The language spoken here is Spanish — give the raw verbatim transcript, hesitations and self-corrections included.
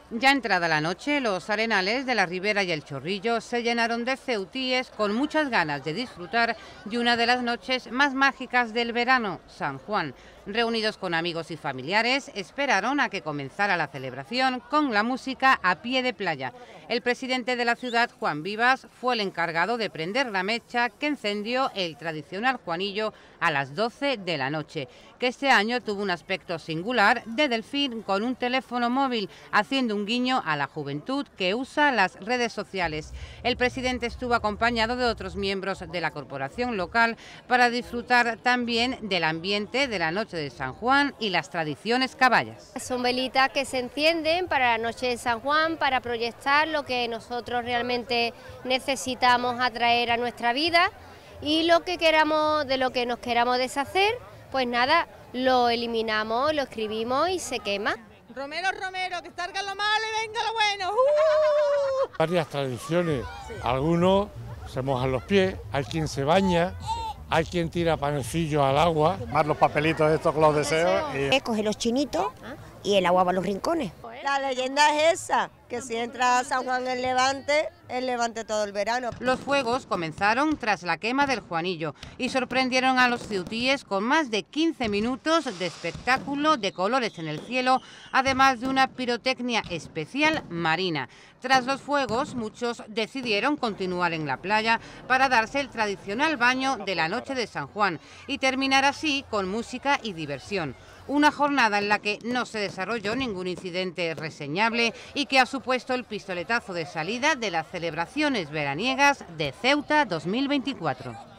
Ya entrada la noche, los arenales de la Ribera y el Chorrillo se llenaron de ceutíes con muchas ganas de disfrutar de una de las noches más mágicas del verano, San Juan. Reunidos con amigos y familiares, esperaron a que comenzara la celebración con la música a pie de playa. El presidente de la ciudad, Juan Vivas, fue el encargado de prender la mecha que encendió el tradicional Juanillo a las doce de la noche, que este año tuvo un aspecto singular de delfín con un teléfono móvil, haciendo un guiño a la juventud que usa las redes sociales. El presidente estuvo acompañado de otros miembros de la corporación local para disfrutar también del ambiente de la noche de San Juan y las tradiciones caballas. Son velitas que se encienden para la noche de San Juan, para proyectar lo que nosotros realmente necesitamos atraer a nuestra vida, y lo que queramos, de lo que nos queramos deshacer, pues nada, lo eliminamos, lo escribimos y se quema. Romero, Romero, que salga lo malo y venga lo bueno. ¡Uh! Varias tradiciones, algunos se mojan los pies, hay quien se baña, hay quien tira panecillos al agua. Más los papelitos estos con los deseos. Y... Coge los chinitos y el agua va a los rincones. La leyenda es esa, que si entra a San Juan el Levante, el Levante todo el verano. Los fuegos comenzaron tras la quema del Juanillo y sorprendieron a los ceutíes con más de quince minutos de espectáculo de colores en el cielo, además de una pirotecnia especial marina. Tras los fuegos, muchos decidieron continuar en la playa para darse el tradicional baño de la noche de San Juan y terminar así con música y diversión. Una jornada en la que no se desarrolló ningún incidente reseñable y que ha supuesto el pistoletazo de salida de las celebraciones veraniegas de Ceuta dos mil veinticuatro.